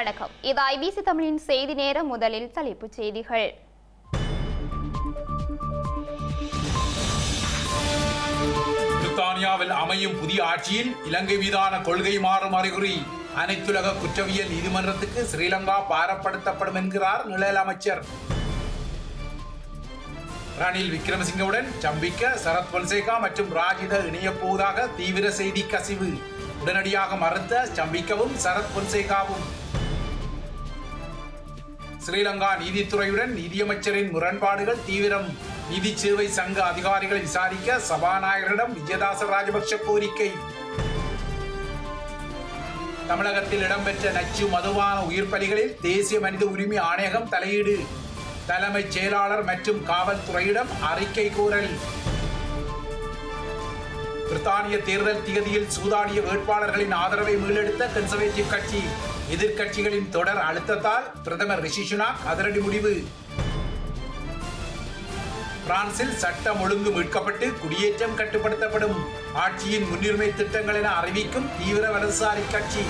வணக்கம். இது IBC தமிழின் செய்தி நேரம். முதலில் தலைப்புச் செய்திகள். பிரித்தானியாவில் அமையும் புதிய ஆட்சியில் இலங்கை மீதான கொள்கை மாறும் அறிகுறி. அனைத்துலக குற்றவியல் நீதிமன்றத்துக்கு ஸ்ரீலங்கா பாரப்படுத்தப்படும் என்கிறார் நிழல் அமைச்சர். ரணில் விக்ரமசிங்கவுடன் சம்பிக்க, சரத் பொன்சேகா மற்றும் ராஜித இணையப் போவதாக தீவிர செய்தி கசிவு. உடனடியாக மறுத்த சம்பிக்கவும் சரத் பொன்சேகாவும். ஸ்ரீலங்கா நீதித்துறையுடன் நிதியமைச்சரின் முரண்பாடுகள் தீவிரம். நிதி சேவை சங்க அதிகாரிகளை விசாரிக்க சபாநாயகரிடம் விஜயதாச ராஜபக்ஷ கோரிக்கை. தமிழகத்தில் இடம்பெற்ற நச்சு மதுபான உயிர் பலிகளில் தேசிய மனித உரிமை ஆணையகம் தலையீடு. தலைமைச் செயலாளர் மற்றும் காவல்துறையிடம் அறிக்கை கோரல். பிரித்தானிய தேர்தல் திகதியில் சூதாடிய வேட்பாளர்களின் ஆதரவை மீளெடுத்த கன்சர்வேட்டிவ் கட்சி. எதிர்க்கட்சிகளின் தொடர் அழுத்தத்தால் பிரதமர் ரிஷி சுனாக் அதிரடி முடிவு. பிரான்சில் சட்டம் ஒழுங்கு மீட்கப்பட்டு குடியேற்றம் கட்டுப்படுத்தப்படும். ஆட்சியின் முன்னுரிமை திட்டங்கள் என அறிவிக்கும் தீவிர வலதுசாரி கட்சி.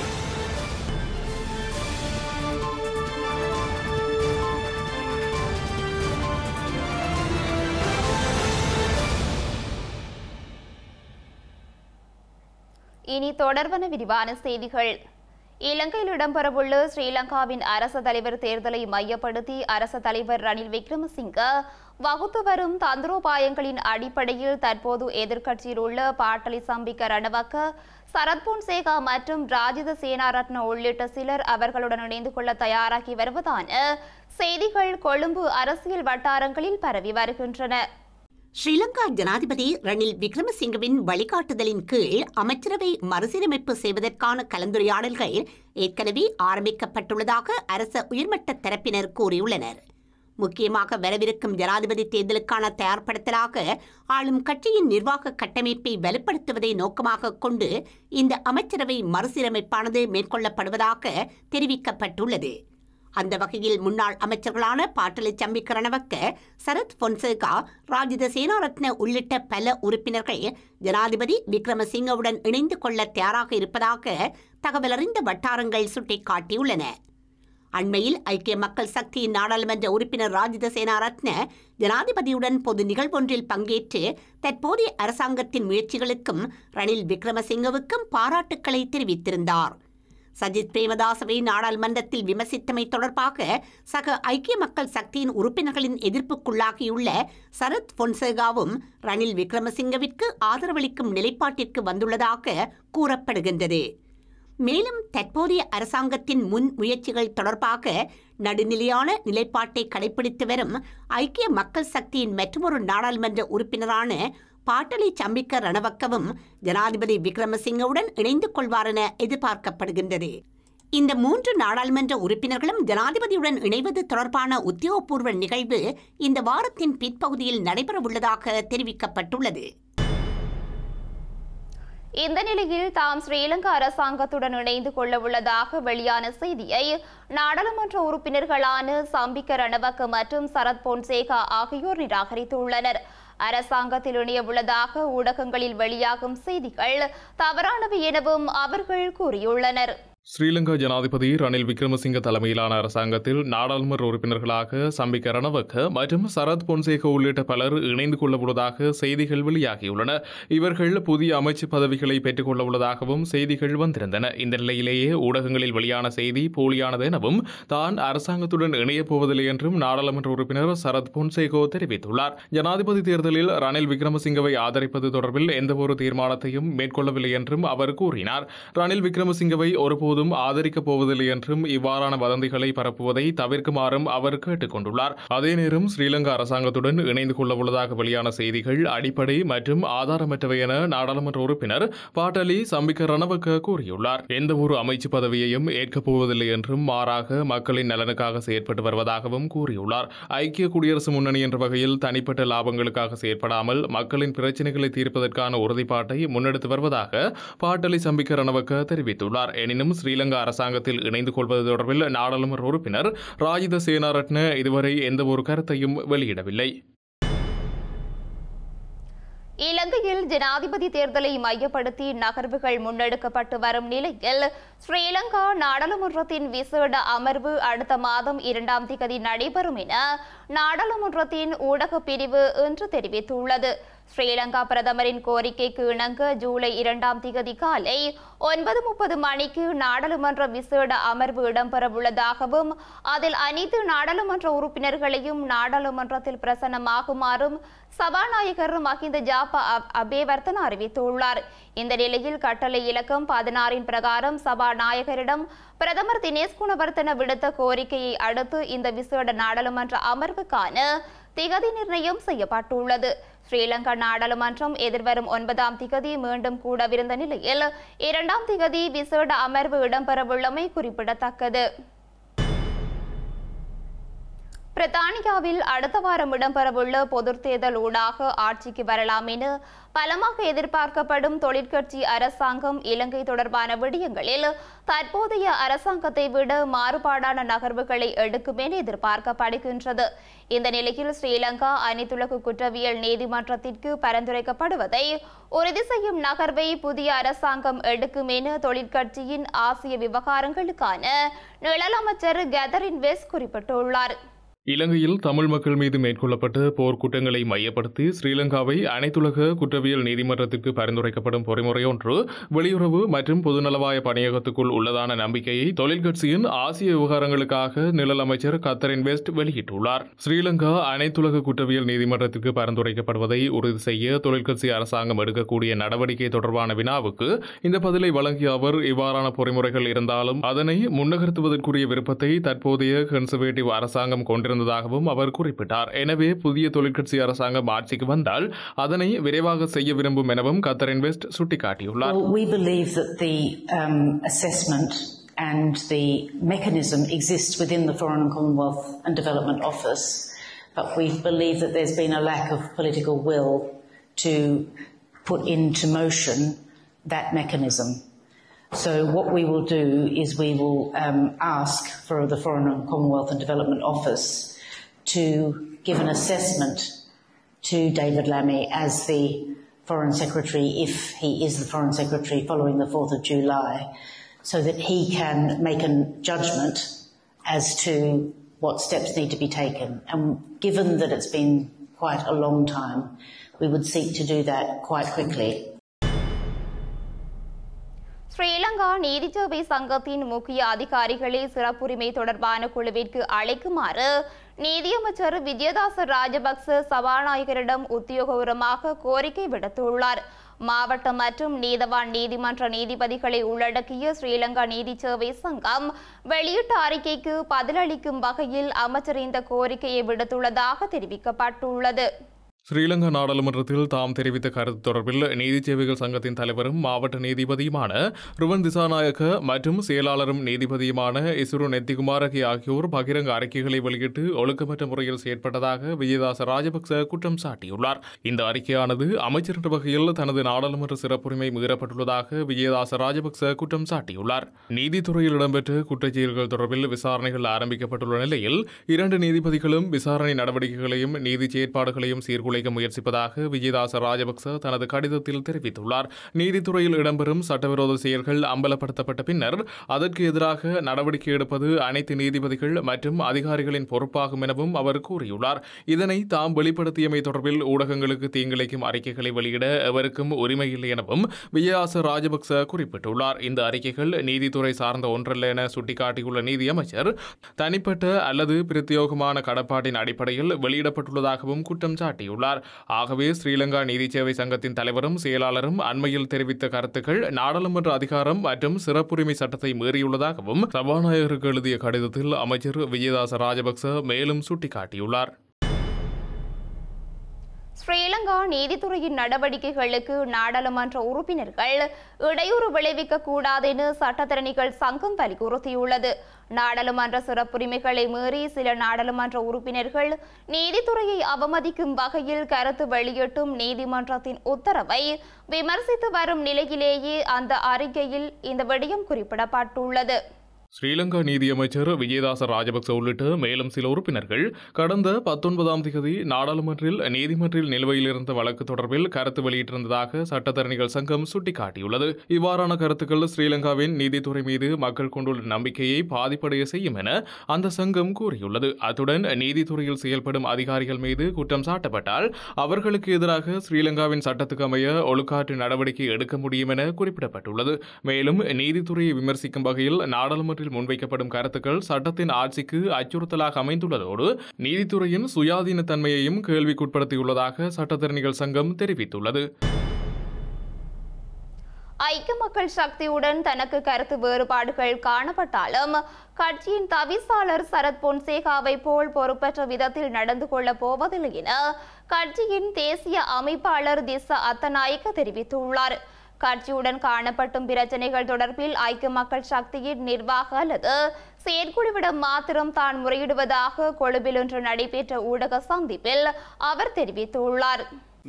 இனி தொடர்பான விரிவான செய்திகள். இலங்கையில் இடம்பெறவுள்ள ஸ்ரீலங்காவின் அரச தலைவர் தேர்தலை மையப்படுத்தி அரச தலைவர் ரணில் விக்ரமசிங்க வகுத்து வரும் தந்திரோபாயங்களின் அடிப்படையில் தற்போது எதிர்க்கட்சியில் உள்ள பாட்டலி சம்பிக்க ரணவக்க, சரத் பொன்சேகா மற்றும் ராஜித சேனாரத்ன உள்ளிட்ட சிலர் அவர்களுடன் இணைந்து கொள்ள தயாராகி வருவதான செய்திகள் கொழும்பு அரசியல் வட்டாரங்களில் பரவி வருகின்றன. ஸ்ரீலங்கா ஜனாதிபதி ரணில் விக்ரமசிங்கவின் வழிகாட்டுதலின் கீழ் அமைச்சரவை மறுசீரமைப்பு செய்வதற்கான கலந்துரையாடல்கள் ஏற்கனவே ஆரம்பிக்கப்பட்டுள்ளதாக அரச உயர்மட்ட தரப்பினர் கூறியுள்ளனர். முக்கியமாக வரவிருக்கும் ஜனாதிபதி தேர்தலுக்கான தயார்படுத்தலாக ஆளும் கட்சியின் நிர்வாக கட்டமைப்பை வலுப்படுத்துவதை நோக்கமாக கொண்டு இந்த அமைச்சரவை மறுசீரமைப்பானது மேற்கொள்ளப்படுவதாக தெரிவிக்கப்பட்டுள்ளது. அந்த வகையில் முன்னாள் அமைச்சர்களான பாட்டலி சம்பிக்க ரணவக்க, சரத் பொன்சேகா, ராஜித சேனாரத்ன உள்ளிட்ட பல உறுப்பினர்கள் ஜனாதிபதி விக்ரமசிங்கவுடன் இணைந்து கொள்ள தயாராக இருப்பதாக தகவலறிந்த வட்டாரங்கள் சுட்டிக்காட்டியுள்ளன. அண்மையில் ஐக்கிய மக்கள் சக்தியின் நாடாளுமன்ற உறுப்பினர் ராஜித சேனாரத்ன ஜனாதிபதியுடன் பொது நிகழ்வொன்றில் பங்கேற்று தற்போதைய அரசாங்கத்தின் முயற்சிகளுக்கும் ரணில் விக்ரமசிங்கவுக்கும் பாராட்டுக்களை தெரிவித்திருந்தார். சஜித் பிரேமதாசவை நாடாளுமன்றத்தில் விமர்சித்தமை தொடர்பாக சக ஐக்கிய மக்கள் சக்தியின் உறுப்பினர்களின் எதிர்ப்புக்குள்ளாகியுள்ள சரத் பொன்சேகாவும் ரணில் விக்ரமசிங்கவிற்கு ஆதரவளிக்கும் நிலைப்பாட்டிற்கு வந்துள்ளதாக கூறப்படுகின்றது. மேலும் தற்போதைய அரசாங்கத்தின் முன் முயற்சிகள் தொடர்பாக நடுநிலையான நிலைப்பாட்டை கடைபிடித்து வரும் ஐக்கிய மக்கள் சக்தியின் மற்றொரு நாடாளுமன்ற உறுப்பினரான பாட்டலி சம்பிக்க ரணவக்கவும் ஜனாதிபதி விக்ரமசிங்கவுடன் இணைந்து கொள்வார் என எதிர்பார்க்கப்படுகின்றது. இந்த 3 நாடாளுமன்ற உறுப்பினர்களும் ஜனாதிபதியுடன் இணைவது தொடர்பான உத்தியோகபூர்வ நிகழ்வு இந்த வாரத்தின் பிற்பகுதியில் நடைபெறவுள்ளதாக தெரிவிக்கப்பட்டுள்ளது. இந்த நிலையில் தாம் ஸ்ரீலங்கா அரசாங்கத்துடன் இணைந்து கொள்ள உள்ளதாக வெளியான செய்தியை நாடாளுமன்ற உறுப்பினர்களான சம்பிக்க ரணவக்க மற்றும் சரத் பொன்சேகா ஆகியோர் நிராகரித்துள்ளனர். அரசாங்கத்தில் இணைய உள்ளதாக ஊடகங்களில் வெளியாகும் செய்திகள் தவறானவை எனவும் அவர்கள் கூறியுள்ளனர். ஸ்ரீலங்கா ஜனாதிபதி ரணில் விக்ரமசிங்க தலைமையிலான அரசாங்கத்தில் நாடாளுமன்ற உறுப்பினர்களாக சம்பிக்க ரணவக்க மற்றும் சரத் பொன்சேகா உள்ளிட்ட பலர் இணைந்து கொள்ள உள்ளதாக செய்திகள் வெளியாகியுள்ளன. இவர்கள் புதிய அமைச்சு பதவிகளை பெற்றுக் கொள்ள உள்ளதாகவும் செய்திகள் வந்திருந்தன. இந்த நிலையிலேயே ஊடகங்களில் வெளியான செய்தி போலியானது எனவும் தான் அரசாங்கத்துடன் இணையப் போவதில்லை என்றும் நாடாளுமன்ற உறுப்பினர் சரத் பொன்சேகா தெரிவித்துள்ளார். ஜனாதிபதி தேர்தலில் ரணில் விக்ரமசிங்கவை ஆதரிப்பது தொடர்பில் எந்தவொரு தீர்மானத்தையும் மேற்கொள்ளவில்லை என்றும் அவர் கூறினார். ரணில் விக்ரமசிங்கவை ஒருபோதும் ஆதரிக்கப் போவதில்லை என்றும் இவ்வாறான வதந்திகளை பரப்புவதை தவிர்க்குமாறும் அவர் கேட்டுக் கொண்டுள்ளார். அதே நேரம் ஸ்ரீலங்கா அரசாங்கத்துடன் இணைந்து கொள்ள உள்ளதாக வெளியான செய்திகள் அடிப்படை மற்றும் ஆதாரமற்றவை என நாடாளுமன்ற உறுப்பினர் பாட்டலி சம்பிக்க ரணவக்க கூறியுள்ளார். எந்த ஒரு அமைச்சு பதவியையும் ஏற்கப் போவதில்லை என்றும் மாறாக மக்களின் நலனுக்காக செயற்பட்டு வருவதாகவும் கூறியுள்ளார். ஐக்கிய குடியரசு முன்னணி என்ற வகையில் தனிப்பட்ட லாபங்களுக்காக செயற்படாமல் மக்களின் பிரச்சினைகளை தீர்ப்பதற்கான உறுதிப்பாட்டை முன்னெடுத்து வருவதாக பாட்டலி சம்பிக்க ரணவக்க தெரிவித்துள்ளார். எனினும் ஸ்ரீலங்கா அரசாங்கத்தில் இணைந்து கொள்வது தொடர்பில் நாடாளுமன்ற உறுப்பினர் ராஜித சேனாரத்ன இதுவரை எந்த ஒரு கருத்தையும் வெளியிடவில்லை. இலங்கையில் ஜனாதிபதி தேர்தலை மையப்படுத்தி நகர்வுகள் முன்னெடுக்கப்பட்டு வரும் நிலையில் ஸ்ரீலங்கா நாடாளுமன்றத்தின் விசேட அமர்வு அடுத்த மாதம் 2ஆம் தேதி நடைபெறும் என நாடாளுமன்றத்தின் ஊடகப் பிரிவு இன்று தெரிவித்துள்ளது. ஸ்ரீலங்கா பிரதமரின் கோரிக்கைக்கு இணங்க ஜூலை 2ஆம் தேதி காலை 9:30 மணிக்கு நாடாளுமன்ற விசேட அமர்வு இடம்பெறவுள்ளதாகவும் அதில் அனைத்து நாடாளுமன்ற உறுப்பினர்களையும் நாடாளுமன்றத்தில் பிரசன்னமாகுமாறும் சபாநாயகர் மஹிந்த ஜாப்பா அபேவர்தன அறிவித்துள்ளார். இந்த நிலையில் கட்டளை இலக்கம் 16 பிரகாரம் சபாநாயகரிடம் பிரதமர் தினேஷ் குணவர்தன விடுத்த கோரிக்கையை அடுத்து இந்த விசேட நாடாளுமன்ற அமர்வுக்கான திகதி நிர்ணயம் செய்யப்பட்டுள்ளது. ஸ்ரீலங்கா நாடாளுமன்றம் எதிர்வரும் 9ஆம் தேதி மீண்டும் கூடவிருந்த நிலையில் 2ஆம் தேதி விசேட அமர்வு இடம்பெறவுள்ளமை குறிப்பிடத்தக்கது. பிரித்தானியாவில் அடுத்த வாரம் இடம்பெறவுள்ள பொதுத் தேர்தல் ஊடாக ஆட்சிக்கு வரலாம் என பலமாக எதிர்பார்க்கப்படும் தொழிற்கட்சி அரசாங்கம் இலங்கை தொடர்பான விடயங்களில் தற்போதைய அரசாங்கத்தை விட மாறுபாடான நகர்வுகளை எடுக்கும் என எதிர்பார்க்கப்படுகின்றது. இந்த நிலையில் ஸ்ரீலங்கா அனைத்துலக குற்றவியல் நீதிமன்றத்திற்கு பரிந்துரைக்கப்படுவதை உறுதி செய்யும் நகர்வை புதிய அரசாங்கம் எடுக்கும் என தொழிற்கட்சியின் ஆசிய விவகாரங்களுக்கான நிழல் அமைச்சர் கேதரின் வெஸ் குறிப்பிட்டுள்ளார். இலங்கையில் தமிழ் மக்கள் மீது மேற்கொள்ளப்பட்ட போர்க்குற்றங்களை மையப்படுத்தி ஸ்ரீலங்காவை அனைத்துலக குற்றவியல் நீதிமன்றத்திற்கு பரிந்துரைக்கப்படும் பொறிமுறை ஒன்று வெளியுறவு மற்றும் பொதுநலவாய பணியகத்துக்குள் உள்ளதான நம்பிக்கையை தொழிற்கட்சியின் ஆசிய விவகாரங்களுக்காக நிழல் அமைச்சர் கத்தரின் வெஸ்ட் வெளியிட்டுள்ளார். ஸ்ரீலங்கா அனைத்துலக குற்றவியல் நீதிமன்றத்திற்கு பரிந்துரைக்கப்படுவதை உறுதி செய்ய தொழிற்கட்சி அரசாங்கம் எடுக்கக்கூடிய நடவடிக்கை தொடர்பான வினாவுக்கு இந்த பதிலை வழங்கிய அவர், இவ்வாறான பொறிமுறைகள் இருந்தாலும் அதனை முன்னகர்த்துவதற்குரிய விருப்பத்தை தற்போதைய கன்சர்வேட்டிவ் அரசாங்கம் கொண்டிருந்ததாகவும் அவர் குறிப்பிட்டார். எனவே புதிய தொழிற்கட்சி அரசாங்கம் ஆட்சிக்கு வந்தால் அதனை விரைவாக செய்ய விரும்பும் எனவும் கத்தரின் வெஸ்ட் சுட்டிக்காட்டியுள்ளார். We believe that the assessment and the mechanism exists within the Foreign and Commonwealth and Development Office, but we believe that there's been a lack of political will to put into motion that mechanism. So what we will do is we will ask for the Foreign and Commonwealth and Development Office to give an assessment to David Lammy as the Foreign Secretary, if he is the Foreign Secretary following the 4th of July, so that he can make a judgment as to what steps need to be taken. And given that it's been quite a long time, we would seek to do that quite quickly. Sri Lanka நீதிசேவை சங்கத்தின் முக்கிய அதிகாரிகளை சிறப்புரிமை தொடர்பான குழுவிற்கு அழைக்குமாறு நீதியமைச்சர் விஜயதாச ராஜபக்ச சபாநாயகரிடம் உத்தியோகபூர்வமாக கோரிக்கை விடுத்துள்ளார். மாவட்ட மற்றும் நீதவான் நீதிமன்ற நீதிபதிகளை உள்ளடக்கிய ஸ்ரீலங்கா நீதிசேவை சங்கம் வெளியிட்ட அறிக்கைக்கு பதிலளிக்கும் வகையில் அமைச்சர் இந்த கோரிக்கையை விடுத்துள்ளதாக தெரிவிக்கப்பட்டுள்ளது. ஸ்ரீலங்கா நாடாளுமன்றத்தில் தாம் தெரிவித்த கருத்து தொடர்பில் நீதி சேவைகள் சங்கத்தின் தலைவரும் மாவட்ட நீதிபதியுமான ருவன் திசாநாயக்க மற்றும் செயலாளரும் நீதிபதியுமான இசுரு நெத்திகுமாரகி ஆகியோர் பகிரங்க அறிக்கைகளை வெளியிட்டு ஒழுக்கமற்ற முறையில் செயற்பட்டதாக விஜயதாச ராஜபக்ச குற்றம் சாட்டியுள்ளார். இந்த அறிக்கையானது அமைச்சர் என்ற வகையில் தனது நாடாளுமன்ற சிறப்புரிமை மீறப்பட்டுள்ளதாக விஜயதாச ராஜபக்ச குற்றம் சாட்டியுள்ளார். நீதித்துறையில் இடம்பெற்ற குற்றச்செயல்கள் தொடர்பில் விசாரணைகள் ஆரம்பிக்கப்பட்டுள்ள நிலையில் 2 நீதிபதிகளும் விசாரணை நடவடிக்கைகளையும் நீதி செயற்பாடுகளையும் சீர்குலைக்க முயற்சிப்பதாக விஜயதாச ராஜபக்ச தனது கடிதத்தில் தெரிவித்துள்ளார். நீதித்துறையில் இடம்பெறும் சட்டவிரோத செயல்கள் அம்பலப்படுத்தப்பட்ட பின்னர் அதற்கு எதிராக நடவடிக்கை எடுப்பது அனைத்து நீதிபதிகள் மற்றும் அதிகாரிகளின் பொறுப்பாகும் எனவும் அவர் கூறியுள்ளார். இதனை தாம் வெளிப்படுத்தியமை தொடர்பில் ஊடகங்களுக்கு தீங்கிழைக்கும் அறிக்கைகளை வெளியிட எவருக்கும் உரிமை இல்லை எனவும் விஜயதாச ராஜபக்ச குறிப்பிட்டுள்ளார். இந்த அறிக்கைகள் நீதித்துறை சார்ந்த ஒன்றல்ல என சுட்டிக்காட்டியுள்ள நீதி அமைச்சர் தனிப்பட்ட அல்லது பிரத்யோகமான கடப்பாட்டின் அடிப்படையில் வெளியிடப்பட்டுள்ளதாகவும் குற்றம் சாட்டியுள்ளார். ஆகவே ஸ்ரீலங்கா நீதி சேவை சங்கத்தின் தலைவரும் செயலாளரும் அண்மையில் தெரிவித்த கருத்துக்கள் நாடாளுமன்ற அதிகாரம் மற்றும் சிறப்புரிமை சட்டத்தை மீறியுள்ளதாகவும் சபாநாயகருக்கு எழுதிய கடிதத்தில் அமைச்சர் விஜயதாச ராஜபக்ச மேலும் சுட்டிக்காட்டியுள்ளார். ஸ்ரீலங்கா நீதித்துறையின் நடவடிக்கைகளுக்கு நாடாளுமன்ற உறுப்பினர்கள் இடையூறு விளைவிக்க கூடாது என சட்டத்தரணிகள் சங்கம் வலியுறுத்தியுள்ளது. நாடாளுமன்ற சிறப்புரிமைகளை மீறி சில நாடாளுமன்ற உறுப்பினர்கள் நீதித்துறையை அவமதிக்கும் வகையில் கருத்து வெளியிட்டும் நீதிமன்றத்தின் உத்தரவை விமர்சித்து வரும் நிலையிலேயே அந்த அறிக்கையில் இந்த விடயம் குறிப்பிடப்பட்டுள்ளது. ஸ்ரீலங்கா நீதியமைச்சர் விஜயதாச ராஜபக்ச உள்ளிட்ட மேலும் சில உறுப்பினர்கள் கடந்த 19ஆம் தேதி நாடாளுமன்றில் நீதிமன்றில் நிலுவையில் இருந்த வழக்கு தொடர்பில் கருத்து வெளியிட்டிருந்ததாக சட்டத்தரணிகள் சங்கம் சுட்டிக்காட்டியுள்ளது. இவ்வாறான கருத்துக்கள் ஸ்ரீலங்காவின் நீதித்துறை மீது மக்கள் கொண்டுள்ள நம்பிக்கையை பாதிப்படைய செய்யும் என அந்த சங்கம் கூறியுள்ளது. அத்துடன் நீதித்துறையில் செயல்படும் அதிகாரிகள் மீது குற்றம் சாட்டப்பட்டால் அவர்களுக்கு எதிராக ஸ்ரீலங்காவின் சட்டத்துக்கு அமைய ஒழுக்காற்று நடவடிக்கை எடுக்க முடியும் என குறிப்பிடப்பட்டுள்ளது. மேலும் நீதித்துறையை விமர்சிக்கும் வகையில் நாடாளுமன்ற முன்வைக்கப்படும் கருத்துக்கள் சட்டத்தின் ஆட்சிக்கு அச்சுறுத்தலாக அமைந்துள்ளதோடு நீதித்துறையின் சுயாதீன தன்மையையும் கேள்விக்குட்படுத்தியுள்ளதாக சட்டத்தரணிகள் சங்கம் தெரிவித்துள்ளது. ஐக்கிய மக்கள் சக்தியுடன் தனக்கு கருத்து வேறுபாடுகள் காணப்பட்டாலும் கட்சியின் தவிசாளர் சரத் பொன்சேகாவை போல் பொறுப்பற்ற விதத்தில் நடந்து கொள்ளப் போவதில்லை என கட்சியின் தேசிய அமைப்பாளர் திஸ்ஸ அத்தநாயக்க தெரிவித்துள்ளார். கட்சியுடன் காணப்படும் பிரச்சனைகள் தொடர்பில் ஐக்கிய மக்கள் சக்தியின் நிர்வாக அல்லது செயற்குழுவிடம் மாத்திரம் தான் முறையிடுவதாக கொழும்பில் இன்று நடைபெற்ற ஊடக சந்திப்பில் அவர் தெரிவித்துள்ளார்.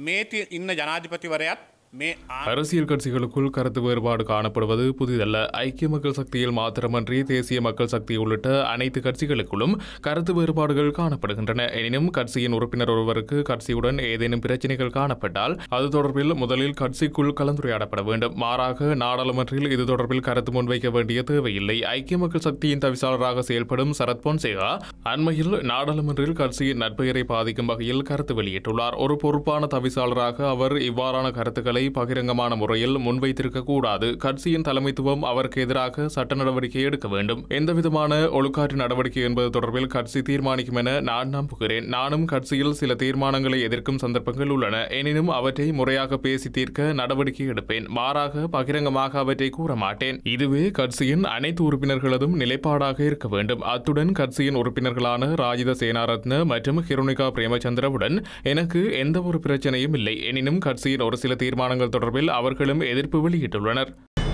அரசியல் கட்சிகளுக்குள் கருத்து வேறுபாடு காணப்படுவது புதிதல்ல. ஐக்கிய மக்கள் சக்தியில் மாத்திரமன்றி தேசிய மக்கள் சக்தி உள்ளிட்ட அனைத்து கட்சிகளுக்குள்ளும் கருத்து வேறுபாடுகள் காணப்படுகின்றன. எனினும் கட்சியின் உறுப்பினர் ஒருவருக்கு கட்சியுடன் ஏதேனும் பிரச்சனைகள் காணப்பட்டால் அது தொடர்பில் முதலில் கட்சிக்குள் கலந்துரையாடப்பட வேண்டும். மாறாக நாடாளுமன்றில் இது தொடர்பில் கருத்து முன்வைக்க வேண்டிய தேவையில்லை. ஐக்கிய மக்கள் சக்தியின் தவிசாளராக செயல்படும் சரத் பொன்சேகா அண்மையில் நாடாளுமன்றில் கட்சியின் நற்பெயரை பாதிக்கும் வகையில் கருத்து வெளியிட்டுள்ளார். ஒரு பொறுப்பான தவிசாளராக அவர் இவ்வாறான கருத்துக்களை பகிரங்கமான முறையில் முன்வைத்திருக்க கூடாது. கட்சியின் தலைமைத்துவம் அவருக்கு எதிராக சட்ட நடவடிக்கை எடுக்க வேண்டும். எந்தவிதமான ஒழுக்காற்று நடவடிக்கை என்பது தொடர்பில் கட்சி தீர்மானிக்கும் என நான் நம்புகிறேன். நானும் கட்சியில் சில தீர்மானங்களை எதிர்க்கும் சந்தர்ப்பங்கள் உள்ளன. எனினும் அவற்றை முறையாக பேசி தீர்க்க நடவடிக்கை எடுப்பேன். மாறாக பகிரங்கமாக அவற்றை கூற மாட்டேன். இதுவே கட்சியின் அனைத்து உறுப்பினர்களதும் நிலைப்பாடாக இருக்க வேண்டும். அத்துடன் கட்சியின் உறுப்பினர்களான ராஜித சேனாரத்ன மற்றும் ஹிருணிகா பிரேமச்சந்திரவுடன் எனக்கு எந்த ஒரு பிரச்சனையும் இல்லை. எனினும் கட்சியின் ஒரு சில தீர்மானங்கள் தொடர்பில் அவர்களும் எதிர்ப்பு வெளியிட்டுள்ளனர்.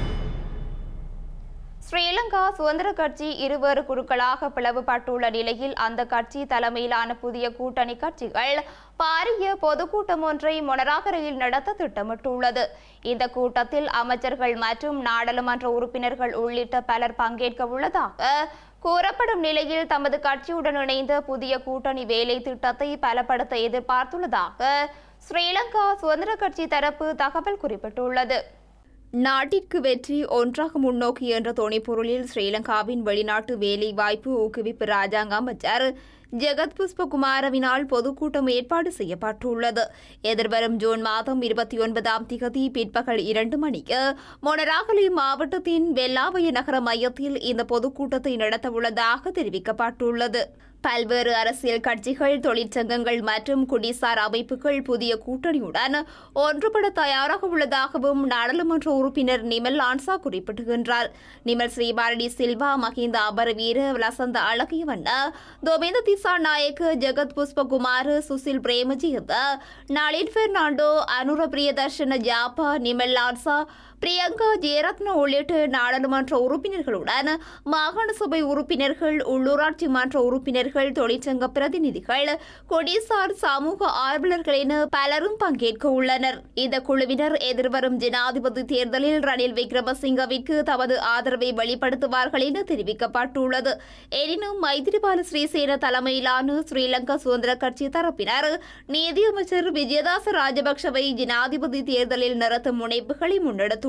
ஸ்ரீலங்கா சுதந்திர கட்சி இருவேறு குழுக்களாக பிளவுபட்டுள்ள நிலையில் அந்த கட்சி தலைமையிலான புதிய கூட்டணி கட்சிகள் பாரிய பொதுக்கூட்டம் ஒன்றை மொனராகரையில் நடத்த திட்டமிட்டுள்ளது. இந்த கூட்டத்தில் அமைச்சர்கள் மற்றும் நாடாளுமன்ற உறுப்பினர்கள் உள்ளிட்ட பலர் பங்கேற்க உள்ளதாக கூறப்படும் நிலையில் தமது கட்சியுடன் இணைந்த புதிய கூட்டணி வேலை திட்டத்தை பலப்படுத்த எதிர்பார்த்துள்ளதாக ஸ்ரீலங்கா சுதந்திர கட்சி தரப்பு தகவல் குறிப்பிட்டுள்ளது. நாட்டிற்கு வெற்றி ஒன்றாக முன்னோக்கி என்ற துணைப்பொருளில் ஸ்ரீலங்காவின் வெளிநாட்டு வேலை வாய்ப்பு ஊக்குவிப்பு ராஜாங்க அமைச்சர் ஜெகத் புஷ்பகுமாரவினால் பொதுக்கூட்டம் ஏற்பாடு செய்யப்பட்டுள்ளது. எதிர்வரும் ஜூன் மாதம் 29ஆம் திகதி பிற்பகல் 2 மணிக்கு மொனராகலை மாவட்டத்தின் வெல்லாவய நகர மையத்தில் இந்த பொதுக்கூட்டத்தை நடத்தவுள்ளதாக தெரிவிக்கப்பட்டுள்ளது. பல்வேறு அரசியல் கட்சிகள், தொழிற்சங்கங்கள் மற்றும் குடிசார் அமைப்புகள் புதிய கூட்டணியுடன் ஒன்றுபட தயாராக உள்ளதாகவும் நாடாளுமன்ற உறுப்பினர் நிமல் லான்சா குறிப்பிடுகின்றார். நிமல் ஸ்ரீபாரடி சில்வா, மஹிந்த அபரவீர, லசந்த அழகியவண்ண, தோமேந்த திசாநாயக்க, ஜெகத் புஷ்பகுமார், சுசில் பிரேமஜித, நளின் பெர்னாண்டோ, அனுர பிரியதர்ஷன ஜாப்பா, நிமல் லான்சா, பிரியங்கா ஜெயரத்ன உள்ளிட்ட நாடாளுமன்ற உறுப்பினர்களுடன் மாகாண சபை உறுப்பினர்கள், உள்ளூராட்சி மன்ற உறுப்பினர்கள், தொழிற்சங்க பிரதிநிதிகள், கொடிசார் சமூக ஆர்வலர்கள் என பலரும் பங்கேற்க உள்ளனர். இந்த குழுவினர் எதிர்வரும் ஜனாதிபதி தேர்தலில் ரணில் விக்ரமசிங்கவிற்கு தமது ஆதரவை வெளிப்படுத்துவார்கள் என தெரிவிக்கப்பட்டுள்ளது. எனினும் மைத்திரிபால ஸ்ரீசேன தலைமையிலான ஸ்ரீலங்கா சுதந்திர கட்சி தரப்பினர் நீதியமைச்சர் விஜயதாச ராஜபக்சவை ஜனாதிபதி தேர்தலில் நிறுத்தும் முனைப்புகளை முன்னெடுத்துள்ளனர்.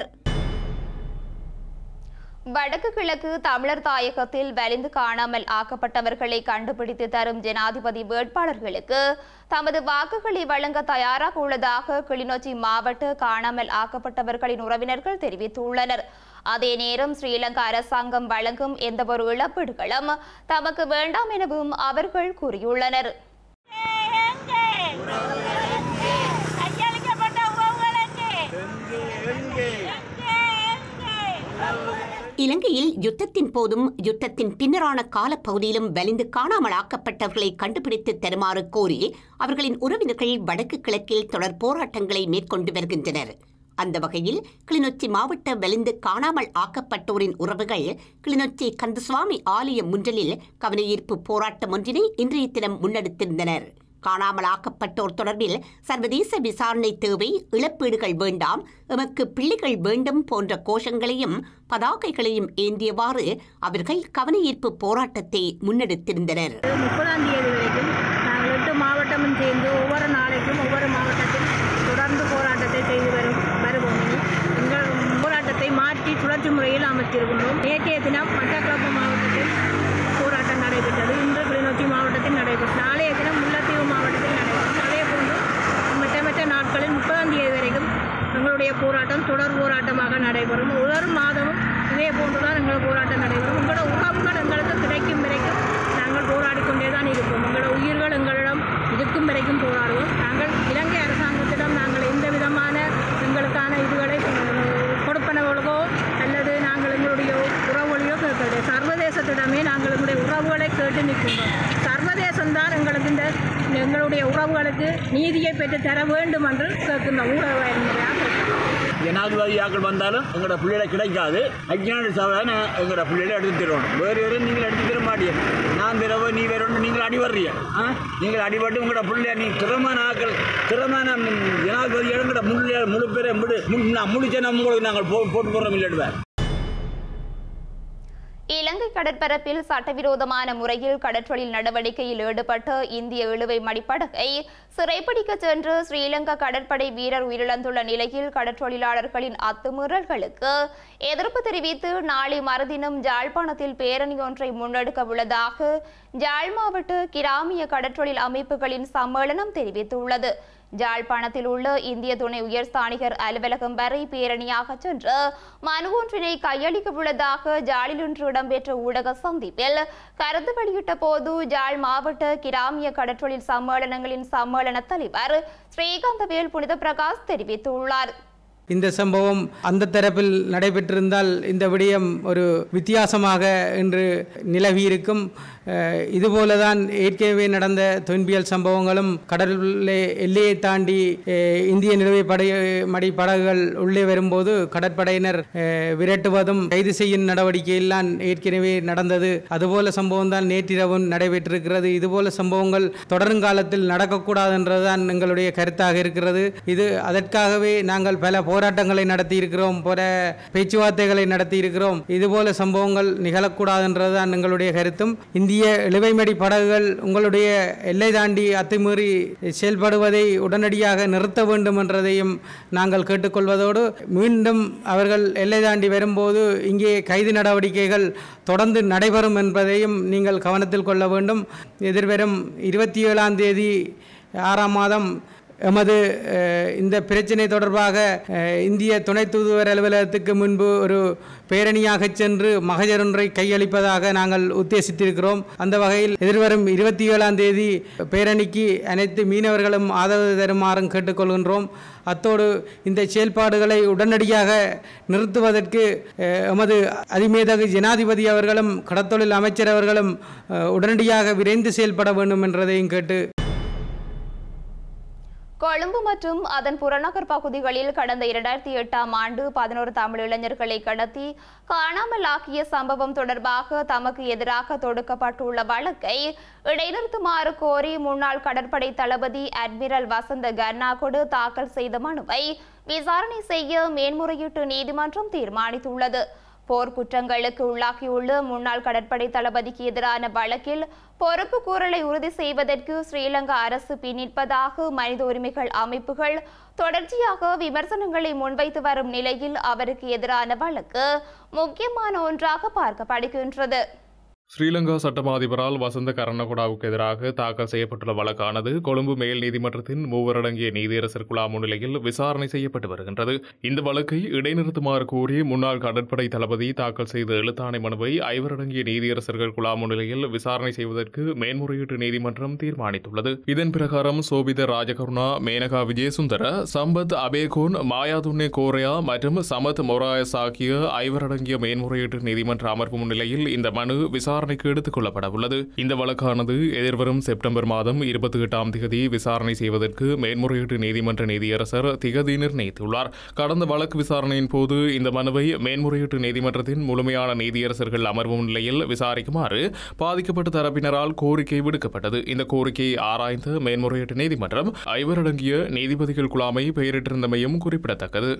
வடக்கு கிழக்கு தமிழர் தாயகத்தில் வலிந்து காணாமல் ஆக்கப்பட்டவர்களை கண்டுபிடித்து தரும் ஜனாதிபதி வேட்பாளர்களுக்கு தமது வாக்குகளை வழங்க தயாராக உள்ளதாக கிளிநொச்சி மாவட்ட காணாமல் ஆக்கப்பட்டவர்களின் உறவினர்கள் தெரிவித்துள்ளனர். அதே நேரம் ஸ்ரீலங்கா அரசாங்கம் வழங்கும் எந்தவொரு இழப்பீடுகளும் தமக்கு வேண்டாம் எனவும் அவர்கள் கூறியுள்ளனர். இலங்கையில் யுத்தத்தின் போதும் யுத்தத்தின் பின்னரான காலப்பகுதியிலும் வலிந்து காணாமல் ஆக்கப்பட்டவர்களை கண்டுபிடித்து தருமாறு கோரி அவர்களின் உறவினர்கள் வடக்கு கிழக்கில் தொடர் போராட்டங்களை மேற்கொண்டு வருகின்றனர். அந்த வகையில் கிளிநொச்சி மாவட்ட வலிந்து காணாமல் ஆக்கப்பட்டோரின் உறவுகள் கிளிநொச்சி கந்தசுவாமி ஆலய முன்றலில் கவனஈர்ப்பு போராட்டம் ஒன்றினை இன்றைய தினம் முன்னெடுத்திருந்தனர். காணாமலாக்கப்பட்டோர் தொடர்பில் சர்வதேச விசாரணை தேவை, இழப்பீடுகள் வேண்டாம், எமக்கு பிள்ளைகள் வேண்டும் போன்ற கோஷங்களையும் பதாகைகளையும் ஏந்தியவாறு அவர்கள் கவனஈர்ப்பு போராட்டத்தை முன்னெடுத்திருந்தனர். 30ஆம் தேதி வரைக்கும் நாங்கள் 8 மாவட்டமும் சேர்ந்து ஒவ்வொரு நாளைக்கும் ஒவ்வொரு மாவட்டத்தில் தொடர்ந்து போராட்டத்தை செய்து வருவோம். எங்கள் போராட்டத்தை மாற்றி சுழற்சி முறையில் அமைத்திருக்கின்றோம். நேற்றைய தினம் மட்டக்களப்பு மாவட்டத்தில் போராட்டம் நடைபெற்றது. இன்று கிளிநொச்சி மாவட்டத்தில் நடைபெற்றது. நாளைய தினம் முல்லைத்தீவு மாவட்டத்தில் நடைபெற்றது. அதே போன்று மற்ற நாட்களில் 30ஆம் தேதி வரைக்கும் எங்களுடைய போராட்டம் தொடர் போராட்டமாக நடைபெறும். ஒவ்வொரு மாதமும் இதே போன்றுதான் எங்கள் போராட்டம் நடைபெறும். உங்களோட உறவுகள் எங்களுக்கு கிடைக்கும் வரைக்கும் நாங்கள் போராடி கொண்டே தான் இருப்போம். எங்களோட உயிர்கள் எங்களிடம் இருக்கும் வரைக்கும் போராடுவோம். நாங்கள் இலங்கை அரசாங்கத்திடம் நாங்கள் எந்த விதமான எங்களுக்கான இதுகளை கொடுப்பனவர்களோ அல்லது நாங்கள் எங்களுடைய உறவுகளையோ கேட்கவில்லை. சர்வதேசத்திடமே நாங்கள் எங்களுடைய உறவுகளை கேட்டு நிற்கின்றோம். சர்வதேசம்தான் எங்களுக்கு எங்களுடைய உறவுகளுக்கு நீதியை பெற்று தர வேண்டும் என்று கேட்கின்றோம். ஜனாதிபதியாக்கள் வந்தாலும் எங்களோட பிள்ளைகளை கிடைக்காது. ஐக்கிய சபை எங்களோட பிள்ளைகளை எடுத்து தருவோம். வேறு நீங்கள் எடுத்து தர மாட்டீங்க. நான் தரவோ நீ வேற ஒன்று நீங்கள் அடிபடுறீங்க. நீங்கள் அடிபட்டு உங்களோட பிள்ளைய நீ திறமான ஆக்கள் திறமான ஜனாதிபதியோட எங்களோட முழு பேரை முடிச்ச உங்களுக்கு நாங்கள் போட்டு போடுறோம் இல்லைடுவேன். இலங்கை கடற்பரப்பில் சட்டவிரோதமான முறையில் கடற்றொழில் நடவடிக்கையில் ஈடுபட்ட இந்திய இழுவை மடிப்படகை சிறைப்பிடிக்க சென்று ஸ்ரீலங்கா கடற்படை வீரர் உயிரிழந்துள்ள நிலையில் கடற்றொழிலாளர்களின் அத்துமீறல்களுக்கு எதிர்ப்பு தெரிவித்து நாளை மறுதினம் யாழ்ப்பாணத்தில் பேரணி ஒன்றை முன்னெடுக்க உள்ளதாக யாழ் மாவட்ட கிராமிய கடற்றொழில் அமைப்புகளின் சம்மேளனம் தெரிவித்துள்ளது. யாழ்ப்பாணத்தில் உள்ள இந்திய துணை உயர்ஸ்தானிகர் அலுவலகம் வரை பேரணியாக சென்று மனு ஒன்றினை கையளிக்க உள்ளதாக யாழில் இன்று இடம்பெற்ற ஊடக சந்திப்பில் கருத்து வெளியிட்ட போது யாழ் மாவட்ட கிராமிய கடற்றொழில் சம்மேளனங்களின் சம்மேளன தலைவர் ஸ்ரீகாந்தவேல் புனித பிரகாஷ் தெரிவித்துள்ளார். இந்த சம்பவம் அந்த தரப்பில் நடைபெற்றிருந்தால் இந்த விடயம் ஒரு வித்தியாசமாக இன்று நிலவியிருக்கும். இதுபோலதான் ஏற்கனவே நடந்த தொன்பியல் சம்பவங்களும் கடலிலே எல்லையை தாண்டி இந்திய நிலுவை மடி படகுகள் உள்ளே வரும்போது கடற்படையினர் விரட்டுவதும் கைது செய்யும் நடவடிக்கையெல்லாம் ஏற்கனவே நடந்தது. அதுபோல சம்பவம் தான் நேற்றிரவும் நடைபெற்றிருக்கிறது. இதுபோல சம்பவங்கள் தொடரும் காலத்தில் நடக்கக்கூடாது என்றுதான் எங்களுடைய கருத்தாக இருக்கிறது. இது அதற்காகவே நாங்கள் பல போராட்டங்களை நடத்தி இருக்கிறோம், பல பேச்சுவார்த்தைகளை நடத்தி இருக்கிறோம். இதுபோல சம்பவங்கள் நிகழக்கூடாது என்றுதான் எங்களுடைய கருத்தும். இந்திய இழுவைமடி படகுகள் உங்களுடைய எல்லை தாண்டி அத்துமீறி செயல்படுவதை உடனடியாக நிறுத்த வேண்டும் என்றதையும் நாங்கள் கேட்டுக்கொள்வதோடு மீண்டும் அவர்கள் எல்லை தாண்டி வரும்போது இங்கே கைது நடவடிக்கைகள் தொடர்ந்து நடைபெறும் என்பதையும் நீங்கள் கவனத்தில் கொள்ள வேண்டும். எதிர்வரும் 27ஆம் தேதி 6ஆம் மாதம் எமது இந்த பிரச்சினை தொடர்பாக இந்திய துணை தூதுவர் அலுவலகத்துக்கு முன்பு ஒரு பேரணியாக சென்று மகஜர் ஒன்றை கையளிப்பதாக நாங்கள் உத்தேசித்திருக்கிறோம். அந்த வகையில் எதிர்வரும் 27ஆம் தேதி பேரணிக்கு அனைத்து மீனவர்களும் ஆதரவு தருமாறும் கேட்டுக்கொள்கின்றோம். அத்தோடு இந்த செயல்பாடுகளை உடனடியாக நிறுத்துவதற்கு எமது அதிமேதகு ஜனாதிபதி அவர்களும் கடத்தொழில் அமைச்சர் அவர்களும் உடனடியாக விரைந்து செயல்பட வேண்டும் என்றதையும் கேட்டு கொழும்பு மற்றும் அதன் புறநகர் பகுதிகளில் கடந்த 2008ஆம் ஆண்டு 11 தமிழ் இளைஞர்களை கடத்தி காணாமல் ஆக்கிய சம்பவம் தொடர்பாக தமக்கு எதிராக தொடுக்கப்பட்டுள்ள வழக்கை இடைநிறுத்துமாறு கோரி முன்னாள் கடற்படை தளபதி அட்மிரல் வசந்த கர்நாகொடு தாக்கல் செய்த மனுவை விசாரணை செய்ய மேன்முறையீட்டு நீதிமன்றம் தீர்மானித்துள்ளது. போர்க்குற்றங்களுக்கு உள்ளாகியுள்ள முன்னாள் கடற்படை தளபதிக்கு எதிரான வழக்கில் பொறுப்பு கூறலை உறுதி செய்வதற்கு ஸ்ரீலங்கா அரசு பின்னிற்பதாக மனித உரிமைகள் அமைப்புகள் தொடர்ச்சியாக விமர்சனங்களை முன்வைத்து வரும் நிலையில் அவருக்கு எதிரான வழக்கு முக்கியமான ஒன்றாக பார்க்கப்படுகின்றது. ஸ்ரீலங்கா சட்டமா அதிபரால் வசந்த கர்நாகொடாவுக்கு எதிராக தாக்கல் செய்யப்பட்டுள்ள வழக்கானது கொழும்பு மேல் நீதிமன்றத்தின் 3 அடங்கிய நீதியரசர் குழா முன்னிலையில் விசாரணை செய்யப்பட்டு வருகின்றது. இந்த வழக்கை இடைநிறுத்துமாறு கோரி முன்னாள் கடற்படை தளபதி தாக்கல் செய்த எழுத்தாணை மனுவை 5 அடங்கிய நீதியரசர்கள் குழா முன்னிலையில் விசாரணை செய்வதற்கு மேன்முறையீட்டு நீதிமன்றம் தீர்மானித்துள்ளது. இதன் பிரகாரம் சோபித ராஜகருணா, மேனகா விஜயசுந்தர, சம்பத் அபேகோன், மாயாதுன்னே கோரையா மற்றும் சமத் மொராயஸ் ஆகிய 5 அடங்கிய மேன்முறையீட்டு நீதிமன்ற அமர்வு முன்னிலையில் இந்த மனு விசாரணை விசாரணைக்கு எடுத்துக் கொள்ளப்பட உள்ளது. இந்த வழக்கானது எதிர்வரும் செப்டம்பர் மாதம் 28ஆம் தேதி விசாரணை செய்வதற்கு மேன்முறையீட்டு நீதிமன்ற நீதியரசர் திகதி நிர்ணயித்துள்ளார். கடந்த வழக்கு விசாரணையின் போது இந்த மனுவை மேன்முறையீட்டு நீதிமன்றத்தின் முழுமையான நீதியரசர்கள் அமர்வு நிலையில் விசாரிக்குமாறு பாதிக்கப்பட்ட தரப்பினரால் கோரிக்கை விடுக்கப்பட்டது. இந்த கோரிக்கையை ஆராய்ந்த மேன்முறையீட்டு நீதிமன்றம் 5 அடங்கிய நீதிபதிகள் குழாமை பெயரிட்டிருந்தமையும் குறிப்பிடத்தக்கது.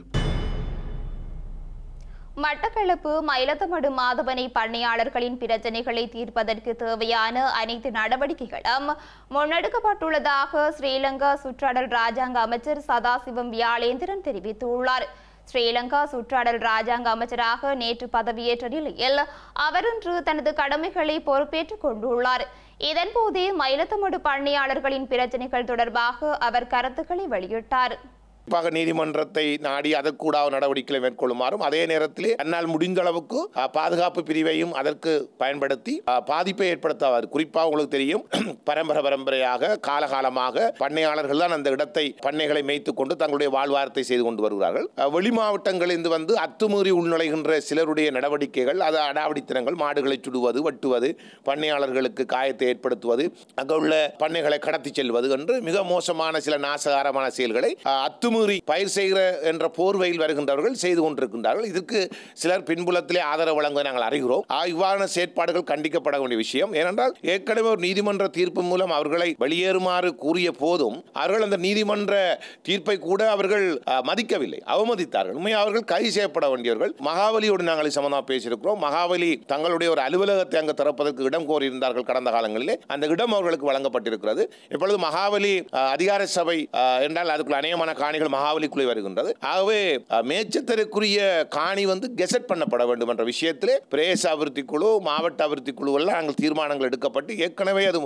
மட்டக்களப்பு மயிலத்தமடு மாதவனை பண்ணையாளர்களின் பிரச்சினைகளை தீர்ப்பதற்கு தேவையான அனைத்து நடவடிக்கைகளும் முன்னெடுக்கப்பட்டுள்ளதாக ஸ்ரீலங்கா சுற்றாடல் ராஜாங்க அமைச்சர் சதாசிவம் வியாழேந்திரன் தெரிவித்துள்ளார். ஸ்ரீலங்கா சுற்றாடல் ராஜாங்க அமைச்சராக நேற்று பதவியேற்ற நிலையில் அவர் இன்று தனது கடமைகளை பொறுப்பேற்றுக் கொண்டுள்ளார். இதன்போதே மயிலத்தமடு பண்ணையாளர்களின் பிரச்சினைகள் தொடர்பாக அவர் கருத்துக்களை வெளியிட்டார். நீதிமன்றத்தை நாடி அதற்கூடாக நடவடிக்கைகளை மேற்கொள்ளுமாறும் அதே நேரத்தில் தன்னால் முடிந்த அளவுக்கு பாதுகாப்பு பிரிவையும் அதற்கு பயன்படுத்தி பாதிப்பை ஏற்படுத்தாது. குறிப்பாக உங்களுக்கு தெரியும், பரம்பரையாக காலகாலமாக பண்ணையாளர்கள் தான் அந்த இடத்தை பண்ணைகளை மேய்த்துக் கொண்டு தங்களுடைய வாழ்வாரத்தை செய்து கொண்டு வருகிறார்கள். வெளி மாவட்டங்களிலிருந்து வந்து அத்துமீறி உள்நுழைகின்ற சிலருடைய நடவடிக்கைகள், அது அடாவடித்தனங்கள், மாடுகளை சுடுவது, வெட்டுவது, பண்ணையாளர்களுக்கு காயத்தை ஏற்படுத்துவது, அங்குள்ள பண்ணைகளை கடத்தி செல்வது என்று மிக மோசமான சில நாசகாரமான செயல்களை அத்துமீறி பயிர் செய்கிற என்ற போர்வையில் வருகின்றவர்கள் செய்து கொண்டிருக்கின்றார்கள். இதற்கு சிலர் பின்புலத்திலே ஆதரவு வழங்க நாங்கள் அறிகிறோம். இவ்வாறான செயற்பாடுகள் கண்டிக்கப்பட வேண்டிய விஷயம். ஏனென்றால் ஏற்கனவே ஒரு நீதிமன்ற தீர்ப்பு மூலம் அவர்களை வெளியேறுமாறு கூறிய போதும் அவர்கள் அந்த நீதிமன்ற தீர்ப்பை கூட அவர்கள் மதிக்கவில்லை, அவமதித்தார்கள். உண்மையாக அவர்கள் கைது செய்யப்பட வேண்டியவர்கள். மகாவலியோடு நாங்கள் சம்பந்தமாக பேசியிருக்கிறோம். மகாவலி தங்களுடைய ஒரு அலுவலகத்தை அங்கு திறப்பதற்கு இடம் கோரியிருந்தார்கள் கடந்த காலங்களிலே. அந்த இடம் அவர்களுக்கு வழங்கப்பட்டிருக்கிறது. இப்பொழுது மகாவலி அதிகார சபை என்றால் அதுக்குள்ள அநேகமான காணிகள் மகாவலிக்குள்ளே வருகின்றது. ஆகவே மேச்சத்தருக்குரிய காணி வந்து கெசட் பண்ணப்பட வேண்டும் என்ற விஷயத்திலே பிரதேச அபிவிருத்தி குழு, மாவட்ட அபிவிருத்தி குழுவெல்லாம் நாங்கள் தீர்மானங்கள் எடுக்கப்பட்டு ஏற்கனவே அது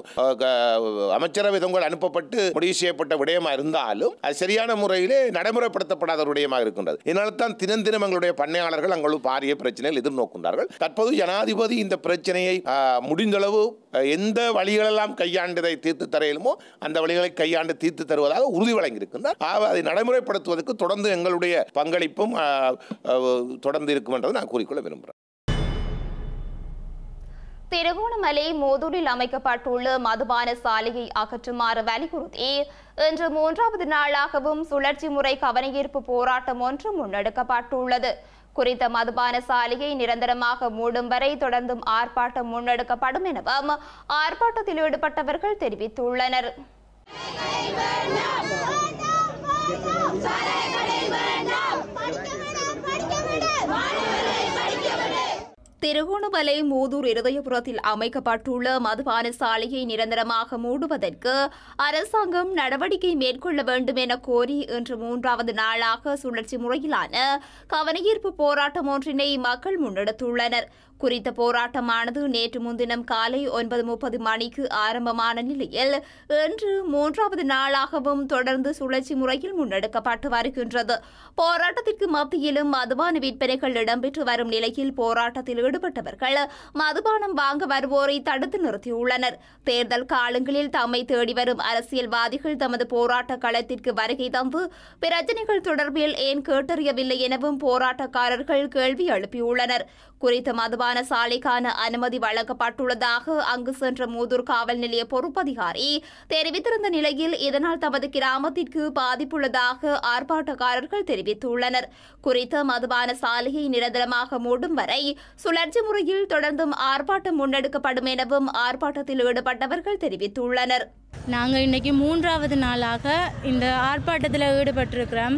அமைச்சரவை அனுப்பப்பட்டு முடிவு செய்யப்பட்ட விடயமா இருந்தாலும் அது சரியான முறையிலே நடைமுறைப்படுத்தப்படாத விடயமாக இருக்கின்றது. இதனால தான் தினம் எங்களுடைய பண்ணையாளர்கள் அங்களுக்கு பாரிய பிரச்சனைகள் எதிர்நோக்கின்றார்கள். தற்போது ஜனாதிபதி இந்த பிரச்சனையை முடிந்தளவு எந்த வழிகளெல்லாம் கையாண்டதை தீர்த்து தரையிலுமோ அந்த வழிகளை கையாண்டு தீர்த்து தருவதாக உறுதி வழங்கியிருக்கின்றார். அதை நடைமுறைப்படுத்துவதற்கு தொடர்ந்து எங்களுடைய பங்களிப்பும் தொடர்ந்து இருக்கும் என்றதை நான் கூறிக்கொள்ள விரும்புகிறேன். திருகோணமலை மோதூரில் அமைக்கப்பட்டுள்ள மதுபான சாலையை அகற்றுமாறு வலியுறுத்தி இன்று 3வது நாளாகவும் சுழற்சி முறை கவனஈர்ப்பு போராட்டம் ஒன்று முன்னெடுக்கப்பட்டுள்ளது. குறித்த மதுபான சாலையை நிரந்தரமாக மூடும் வரை தொடர்ந்தும் ஆர்ப்பாட்டம் முன்னெடுக்கப்படும் எனவும் ஆர்ப்பாட்டத்தில் ஈடுபட்டவர்கள் தெரிவித்துள்ளனர். திருகோணமலை மூதூர் இருதயபுரத்தில் அமைக்கப்பட்டுள்ள மதுபான சாலையை நிரந்தரமாக மூடுவதற்கு அரசாங்கம் நடவடிக்கை மேற்கொள்ள வேண்டும் என கோரி இன்று 3வது நாளாக சுழற்சி முறையிலான கவனஈர்ப்பு போராட்டம் ஒன்றினை மக்கள் முன்னெடுத்துள்ளனர். குறித்த போராட்டமானது நேற்று முன்தினம் காலை 9:30 மணிக்கு ஆரம்பமான நிலையில் இன்று 3வது நாளாகவும் தொடர்ந்து சுழற்சி முறையில் முன்னெடுக்கப்பட்டு வருகின்றது. போராட்டத்திற்கு மத்தியிலும் மதுபான விற்பனைகள் இடம்பெற்று வரும் நிலையில் போராட்டத்தில் ஈடுபட்டவர்கள் மதுபானம் வாங்க வருவோரை தடுத்து நிறுத்தியுள்ளனர். தேர்தல் காலங்களில் தம்மை தேடி வரும் அரசியல்வாதிகள் தமது போராட்ட களத்திற்கு வருகை தந்து பிரச்சினைகள் தொடர்பில் ஏன் கேட்டறியவில்லை எனவும் போராட்டக்காரர்கள் கேள்வி எழுப்பியுள்ளனர். குறித்த மதுபான சாலைக்கான அனுமதி வழங்கப்பட்டுள்ளதாக அங்கு சென்ற மூதூர் காவல் நிலைய பொறுப்பதிகாரி தெரிவித்திருந்த நிலையில் இதனால் தமது கிராமத்திற்கு பாதிப்புள்ளதாக ஆர்ப்பாட்டக்காரர்கள் தெரிவித்துள்ளனர். குறித்த மதுபான சாலையை நிரந்தரமாக மூடும் வரை சுழற்சி முறையில் தொடர்ந்தும் ஆர்ப்பாட்டம் முன்னெடுக்கப்படும் எனவும் ஆர்ப்பாட்டத்தில் ஈடுபட்டவர்கள் தெரிவித்துள்ளனர். நாங்கள் இன்னைக்கு 3வது நாளாக இந்த ஆர்ப்பாட்டத்தில் ஈடுபட்டிருக்கிறோம்.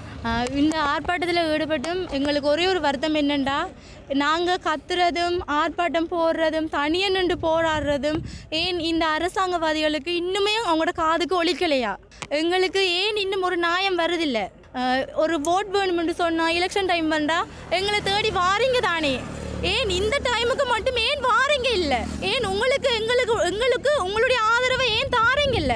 இந்த ஆர்ப்பாட்டத்தில் ஈடுபட்டும் எங்களுக்கு ஒரே ஒரு வருத்தம் என்னென்னா, நாங்கள் கத்துறதும் ஆர்ப்பாட்டம் போடுறதும் தனியாக நின்று போராடுறதும் ஏன் இந்த அரசாங்கவாதிகளுக்கு இன்னுமே அவங்களோட காதுக்கு ஒலிக்கலையா? எங்களுக்கு ஏன் இன்னும் ஒரு நியாயம் வருதில்லை? ஒரு ஓட் வேணுமென்று சொன்னால் எலெக்ஷன் டைம் வந்தால் எங்களை தேடி வாரீங்க தானே, ஏன் இந்த டைமுக்கு மட்டும் ஏன் வாரீங்க இல்லை? ஏன் எங்களுக்கு உங்களுடைய ஆதரவை ஏன் தாரீங்க இல்லை?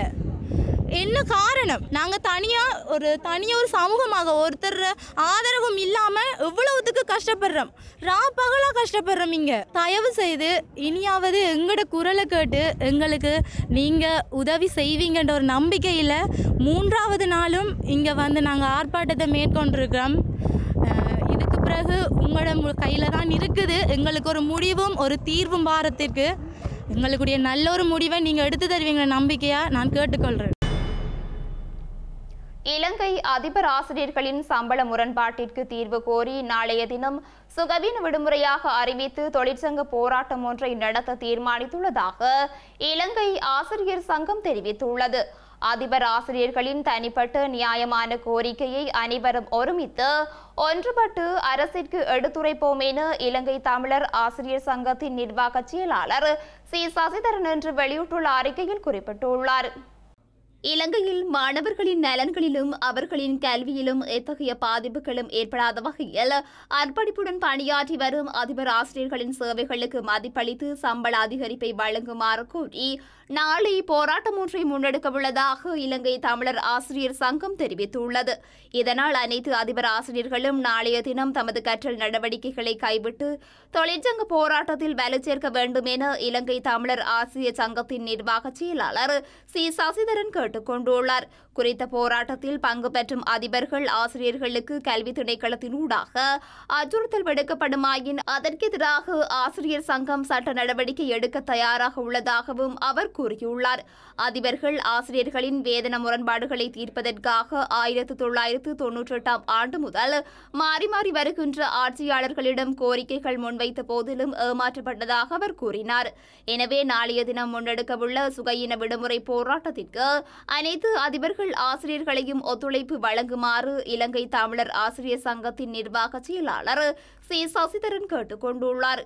என்ன காரணம்? நாங்கள் தனியாக ஒரு சமூகமாக ஒருத்தர் ஆதரவும் இல்லாமல் எவ்வளவுத்துக்கு கஷ்டப்படுறோம், பகலாக கஷ்டப்படுறோம். இங்கே தயவு செய்து இனியாவது எங்களோட குரலை கேட்டு எங்களுக்கு நீங்கள் உதவி செய்வீங்கன்ற ஒரு நம்பிக்கையில் 3வது நாளும் இங்கே வந்து நாங்கள் ஆர்ப்பாட்டத்தை மேற்கொண்டிருக்கிறோம். இதுக்கு பிறகு உங்களோட கையில் தான் இருக்குது. எங்களுக்கு ஒரு முடிவும் ஒரு தீர்வும் வாரத்திற்கு எங்களுக்குடைய நல்ல ஒரு முடிவை நீங்கள் எடுத்து தருவீங்க நம்பிக்கையாக நான் கேட்டுக்கொள்கிறேன். இலங்கை அதிபர் ஆசிரியர்களின் சம்பள முரண்பாட்டிற்கு தீர்வு கோரி நாளைய தினம் சுகவீன விடுமுறையாக அறிவித்து தொழிற்சங்க போராட்டம் ஒன்றை நடத்த தீர்மானித்துள்ளதாக இலங்கை ஆசிரியர் சங்கம் தெரிவித்துள்ளது. அதிபர் ஆசிரியர்களின் தனிப்பட்ட நியாயமான கோரிக்கையை அனைவரும் ஒருமித்து ஒன்றுபட்டு அரசிற்கு எடுத்துரைப்போம் என இலங்கை தமிழர் ஆசிரியர் சங்கத்தின் நிர்வாக செயலாளர் சி சசிதரன் என்று வெளியிட்டுள்ள அறிக்கையில் குறிப்பிட்டுள்ளார். இலங்கையில் மாணவர்களின் நலன்களிலும் அவர்களின் கல்வியிலும் எத்தகைய பாதிப்புகளும் ஏற்படாத வகையில் அர்ப்பணிப்புடன் பணியாற்றி வரும் அதிபர் ஆசிரியர்களின் சேவைகளுக்கு மதிப்பளித்து சம்பள அதிகரிப்பை வழங்குமாறு கோரி நாளை போராட்டம் ஒன்றை முன்னெடுக்க உள்ளதாக இலங்கை தமிழர் ஆசிரியர் சங்கம் தெரிவித்துள்ளது. இதனால் அனைத்து அதிபர் ஆசிரியர்களும் நாளைய தினம் தமது கற்றல் நடவடிக்கைகளை கைவிட்டு தொழிற்சங்க போராட்டத்தில் வலு சேர்க்க வேண்டும் என இலங்கை தமிழர் ஆசிரியர் சங்கத்தின் நிர்வாக செயலாளர் சி சசிதரன் கேட்டுக் கொண்டுள்ளார். குறித்த போராட்டத்தில் பங்கு பெற்றும் அதிபர்கள் ஆசிரியர்களுக்கு கல்வி திணைக்களத்தினூடாக அச்சுறுத்தல் விடுக்கப்படுமாயின் அதற்கெதிராக ஆசிரியர் சங்கம் சட்ட நடவடிக்கை எடுக்க தயாராக உள்ளதாகவும் அவர் கூறியுள்ளார். அதிபர்கள் ஆசிரியர்களின் வேதன முரண்பாடுகளை தீர்ப்பதற்காக 1998 ஆண்டு முதல் மாறி மாறி வருகின்ற ஆட்சியாளர்களிடம் கோரிக்கைகள் முன்வைத்த போதிலும் ஏமாற்றப்பட்டதாக அவர் கூறினார். எனவே நாளைய தினம் முன்னெடுக்கவுள்ள சுகயின விடுமுறை போராட்டத்திற்கு அனைத்து அதிபர்கள் ஆசிரியர்களையும் ஒத்துழைப்பு வழங்குமாறு இலங்கை தமிழர் ஆசிரியர் சங்கத்தின் நிர்வாக செயலாளர் சி சசிதரன் கேட்டுக் கொண்டுள்ளார்.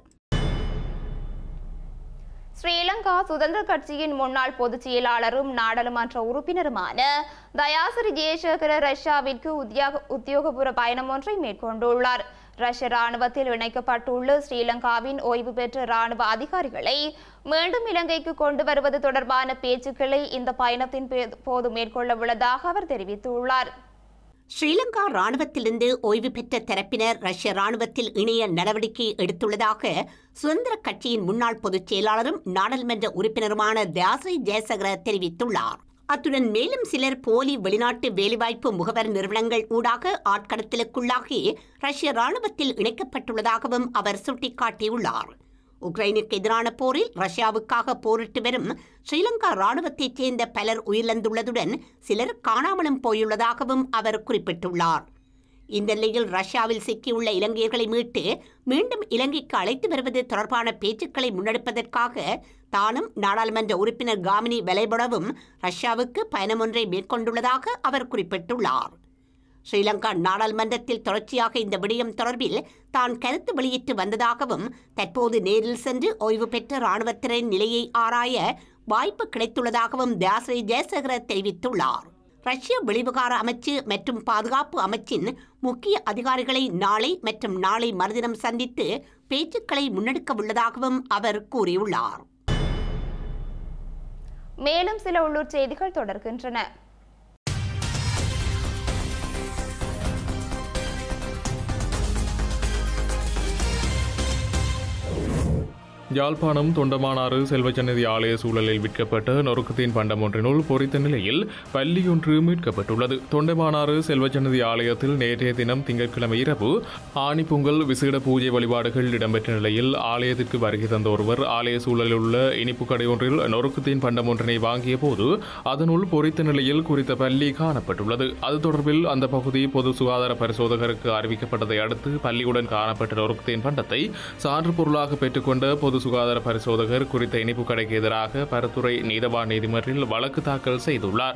ஸ்ரீலங்கா சுதந்திர கட்சியின் முன்னாள் பொதுச் செயலாளரும் நாடாளுமன்ற உறுப்பினருமான தயாசிறி ஜெயசேகர ரஷ்யாவிற்கு உத்தியோகபூர்வ பயணம் ஒன்றை மேற்கொண்டுள்ளார். ரஷ்ய ராணுவத்தில் இணைக்கப்பட்டுள்ள ஸ்ரீலங்காவின் ஓய்வு பெற்ற ராணுவ அதிகாரிகளை மீண்டும் இலங்கைக்கு கொண்டு வருவது தொடர்பான பேச்சுக்களை இந்த பயணத்தின் போது மேற்கொள்ள உள்ளதாக அவர் தெரிவித்துள்ளார். ஸ்ரீலங்கா ராணுவத்திலிருந்து ஓய்வு பெற்ற தரப்பினர் ரஷ்ய ராணுவத்தில் இணைய நடவடிக்கை எடுத்துள்ளதாக சுதந்திர கட்சியின் முன்னாள் பொதுச் செயலாளரும் நாடாளுமன்ற உறுப்பினருமான தயாசிறி ஜெயசேகர தெரிவித்துள்ளார். அத்துடன் மேலும் சிலர் போலி வெளிநாட்டு வேலைவாய்ப்பு முகவர் நிறுவனங்கள் ஊடாக ஆட்கடத்தலுக்குள்ளாகி ரஷ்ய ராணுவத்தில் இணைக்கப்பட்டுள்ளதாகவும் அவர் சுட்டிக்காட்டியுள்ளார். உக்ரைனுக்கு எதிரான போரில் ரஷ்யாவுக்காக போரிட்டு வரும் ஸ்ரீலங்கா ராணுவத்தைச் சேர்ந்த பலர் உயிரிழந்துள்ளதுடன் சிலர் காணாமலும் போயுள்ளதாகவும் அவர் குறிப்பிட்டுள்ளார். இந்த நிலையில் ரஷ்யாவில் சிக்கியுள்ள இலங்கையர்களை மீட்டு மீண்டும் இலங்கைக்கு அழைத்து வருவது தொடர்பான பேச்சுக்களை முன்னெடுப்பதற்காக தானும் நாடாளுமன்ற உறுப்பினர் காமினி வெலைபடவும் ரஷ்யாவுக்கு பயணம் ஒன்றை மேற்கொண்டுள்ளதாக அவர் குறிப்பிட்டுள்ளார். ஸ்ரீலங்கா நாடாளுமன்றத்தில் தொடர்ச்சியாக இந்த விடயம் தொடர்பில் தான் கருத்து வெளியிட்டு வந்ததாகவும் தற்போது நேரில் சென்று ஓய்வு பெற்ற இராணுவத்தினரின் நிலையை ஆராய வாய்ப்பு கிடைத்துள்ளதாகவும் தயாசிறி ஜெயசேகர தெரிவித்துள்ளார். ரஷ்ய வெளிவிவகார அமைச்சு மற்றும் பாதுகாப்பு அமைச்சின் முக்கிய அதிகாரிகளை நாளை மற்றும் நாளை மறுதினம் சந்தித்து பேச்சுக்களை முன்னெடுக்க உள்ளதாகவும் அவர் கூறியுள்ளார். மேலும் சில உள்ளூர் செய்திகள் தொடர்கின்றன. யாழ்ப்பாணம் தொண்டமானாறு செல்வச்சன்னதி ஆலய சூழலில் விற்கப்பட்ட நொறுக்குத்தீன் பண்டம் ஒன்றினுள் பொறித்த நிலையில் பல்லியொன்று மீட்கப்பட்டுள்ளது. தொண்டமானாறு செல்வச்சன்னதி ஆலயத்தில் நேற்றைய தினம் திங்கட்கிழமை இரவு ஆணி பொங்கல் விசேட பூஜை வழிபாடுகள் இடம்பெற்ற நிலையில் ஆலயத்திற்கு வருகை தந்த ஒருவர் ஆலய சூழலில் உள்ள இனிப்பு கடை ஒன்றில் நொறுக்குத்தீன் பண்டம் ஒன்றினை வாங்கிய போது அதனுள் பொறித்த நிலையில் குறித்த பல்லி காணப்பட்டுள்ளது. அது தொடர்பில் அந்த பகுதி பொது சுகாதார பரிசோதகருக்கு அறிவிக்கப்பட்டதை அடுத்து பல்லியுடன் காணப்பட்ட நொறுக்குத்தீன் பண்டத்தை சான்று பொருளாக பெற்றுக்கொண்ட பொது சுகாதார பரிசோதகர் குறித்த இனிப்பு கடைக்கு எதிராக பரத்துறை நீதவான் நீதிமன்றில் வழக்கு தாக்கல் செய்துள்ளார்.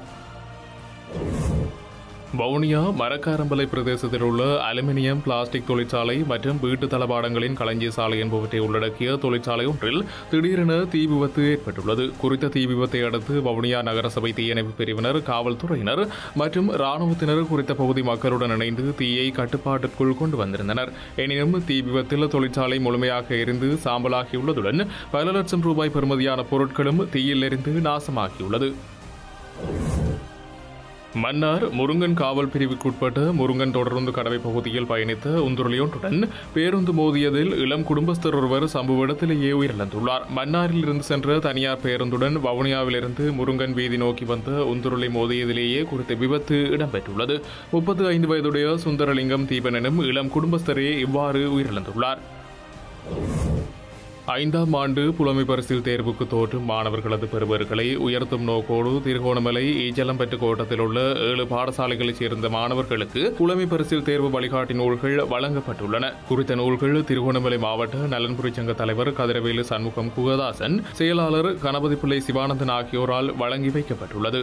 வவுனியா மரக்காரம்பலை பிரதேசத்தில் உள்ள அலுமினியம் பிளாஸ்டிக் தொழிற்சாலை மற்றும் வீட்டு தளபாடங்களின் களஞ்சிய சாலை என்பவற்றை உள்ளடக்கிய தொழிற்சாலை ஒன்றில் திடீரென தீ விபத்து ஏற்பட்டுள்ளது. குறித்த தீ விபத்தை அடுத்து வவுனியா நகரசபை தீயணைப்பு பிரிவினர், காவல்துறையினர் மற்றும் இராணுவத்தினர் குறித்த பகுதி மக்களுடன் இணைந்து தீயை கட்டுப்பாட்டிற்குள் கொண்டு வந்திருந்தனர். எனினும் தீ விபத்தில் தொழிற்சாலை முழுமையாக எரிந்து சாம்பலாகியுள்ளதுடன் பல லட்சம் ரூபாய் பெறுமதியான பொருட்களும் தீயில் எரிந்து நாசமாகியுள்ளது. மன்னார் முருங்கன் காவல் பிரிவுக்குட்பட்ட முருங்கன் தொடருந்து கடவை பகுதியில் பயணித்த உந்துருளியொன்றுடன் பேருந்து மோதியதில் இளம் குடும்பஸ்தர் ஒருவர் சம்பவ இடத்திலேயே உயிரிழந்துள்ளார். மன்னாரில் இருந்து சென்ற தனியார் பேருந்துடன் வவுனியாவிலிருந்து முருங்கன் வீதி நோக்கி வந்த உந்துருளை மோதியதிலேயே குறித்த விபத்து இடம்பெற்றுள்ளது. 35 வயதுடைய சுந்தரலிங்கம் தீபன் எனும் இளம் குடும்பஸ்தரே இவ்வாறு உயிரிழந்துள்ளார். 5ஆம் ஆண்டு புலமை பரிசில் தேர்வுக்கு தோற்றும் மாணவர்களது பெறுபவர்களை உயர்த்தும் நோக்கோடு திருகோணமலை ஈச்சலம்பட்டு கோட்டத்தில் உள்ள 7 பாடசாலைகளைச் சேர்ந்த மாணவர்களுக்கு புலமை பரிசில் தேர்வு வழிகாட்டி நூல்கள் வழங்கப்பட்டுள்ளன. குறித்த நூல்கள் திருகோணமலை மாவட்ட நலன்புரி சங்க தலைவர் கதிரவேலு சண்முகம் குகதாசன், செயலாளர் கணபதி பிள்ளை சிவானந்தன் ஆகியோரால் வழங்கி வைக்கப்பட்டுள்ளது.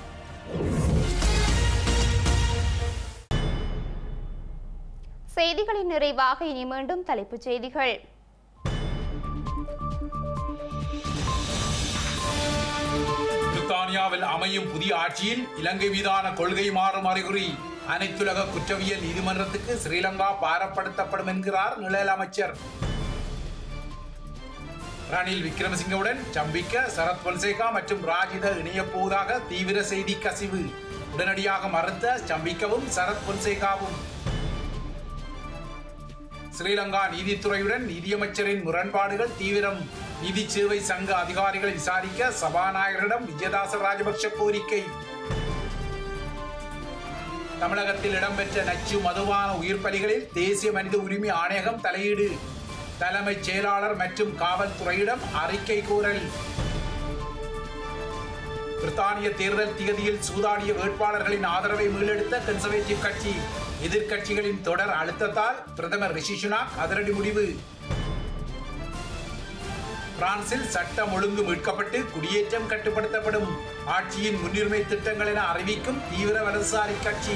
செய்திகளின் நிறைவாக இனி மீண்டும் தலைப்புச் செய்திகள். பிரித்தானியாவில் அமையும் புதிய ஆட்சியில் இலங்கை மீதான கொள்கை மாறும் அறிகுறி. அனைத்துலக குற்றவியல் நீதிமன்றத்துக்கு ஸ்ரீலங்கா பாரப்படுத்தப்படும் என்கிறார் நிழல் அமைச்சர். ரணில் விக்ரமசிங்கவுடன் சம்பிக்க, சரத் பொன்சேகா மற்றும் ராஜித இணையப் போவதாக தீவிர செய்தி கசிவு. உடனடியாக மறுத்த சம்பிக்கவும் சரத் பொன்சேகாவும். ஸ்ரீலங்கா நீதித்துறையுடன் நீதியமைச்சரின் முரண்பாடுகள் தீவிரம். நிதி சேவை சங்க அதிகாரிகளை விசாரிக்க சபாநாயகரிடம் விஜயதாச ராஜபக்ஷ கோரிக்கை. தமிழகத்தில் இடம்பெற்ற நச்சு மதுபான உயிர் பலிகளில் தேசிய மனித உரிமை ஆணையகம் தலையீடு. தலைமைச் செயலாளர் மற்றும் காவல்துறையிடம் அறிக்கை கோரல். பிரித்தானிய தேர்தல் திகதியில் சூதாடிய வேட்பாளர்களின் ஆதரவை மீளெடுத்த கன்சர்வேட்டிவ் கட்சி. எதிர்க்கட்சிகளின் தொடர் அழுத்தத்தால் பிரதமர் ரிஷி சுனாக் அதிரடி முடிவு. பிரான்சில் சட்டம் ஒழுங்கு மீட்கப்பட்டு குடியேற்றம் கட்டுப்படுத்தப்படும். ஆட்சியின் முன்னுரிமை திட்டங்கள் என அறிவிக்கும் தீவிர வலதுசாரி கட்சி.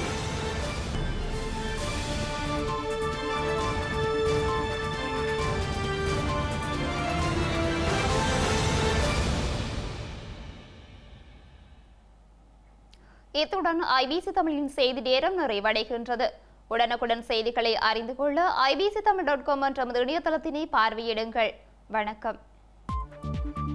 இத்துடன் ஐபிசி தமிழின் செய்தி நேரம் நிறைவடைகின்றது. உடனுக்குடன் செய்திகளை அறிந்து கொள்ள ibctamil.com என்ற இணையதளத்தினை பார்வையிடுங்கள். வணக்கம்.